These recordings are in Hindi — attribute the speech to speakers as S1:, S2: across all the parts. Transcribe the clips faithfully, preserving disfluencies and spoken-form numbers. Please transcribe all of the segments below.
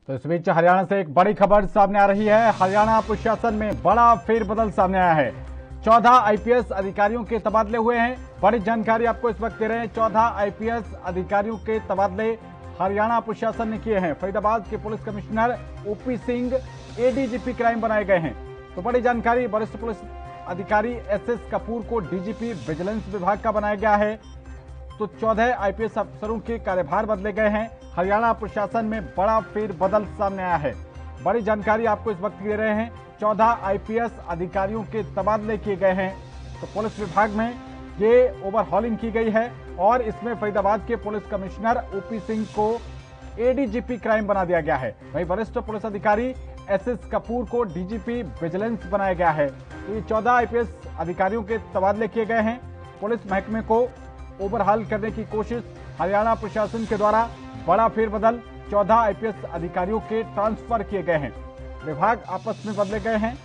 S1: तो इस बीच हरियाणा से एक बड़ी खबर सामने आ रही है। हरियाणा प्रशासन में बड़ा फेरबदल सामने आया है। चौदह आईपीएस अधिकारियों के तबादले हुए हैं। बड़ी जानकारी आपको इस वक्त दे रहे हैं। चौदह आईपीएस अधिकारियों के तबादले हरियाणा प्रशासन ने किए हैं। फरीदाबाद के police commissioner OP Singh ADGP crime बनाए गए हैं। तो बड़ी जानकारी, वरिष्ठ पुलिस अधिकारी एस एस कपूर को डीजीपी विजिलेंस विभाग का बनाया गया है। तो चौदह आईपीएस अफसरों के कार्यभार बदले गए हैं। हरियाणा प्रशासन में बड़ा फेरबदल सामने आया है। बड़ी जानकारी आपको इस वक्त दे रहे हैं। चौदह आईपीएस अधिकारियों के तबादले किए गए हैं। तो पुलिस विभाग में ये ओवरहॉलिंग की गई है और इसमें फरीदाबाद के पुलिस कमिश्नर ओपी सिंह को एडीजीपी क्राइम बना दिया गया है। वहीं वरिष्ठ पुलिस अधिकारी एस एस कपूर को डीजीपी विजिलेंस बनाया गया है। तो ये चौदह आईपीएस अधिकारियों के तबादले किए गए हैं। पुलिस महकमे को ओवरहाल करने की कोशिश हरियाणा प्रशासन के द्वारा। बड़ा फेरबदल, चौदह आईपीएस अधिकारियों के ट्रांसफर किए गए हैं। विभाग आपस में बदले गए हैं।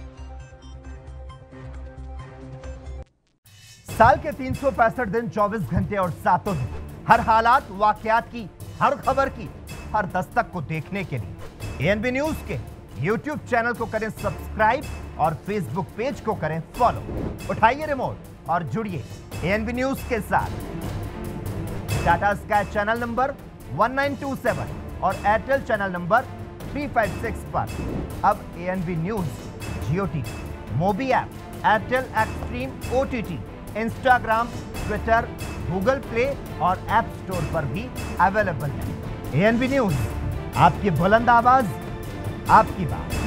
S2: साल के तीन सौ पैंसठ दिन, चौबीस घंटे और सातों दिन, हर हालात वाकयात की, हर खबर की, हर दस्तक को देखने के लिए एएनबी न्यूज के यूट्यूब चैनल को करें सब्सक्राइब और फेसबुक पेज को करें फॉलो। उठाइए रिमोट और जुड़िए एएनबी न्यूज के साथ। Tata sky channel number one nine two seven और Airtel channel number three five six पर अब ANB news Jio TV, Mobi app, Airtel Xtreme OTT, Instagram, Twitter, Google play और ऐप स्टोर पर भी अवेलेबल है। एएनबी न्यूज, आपकी बुलंद आवाज, आपकी बात।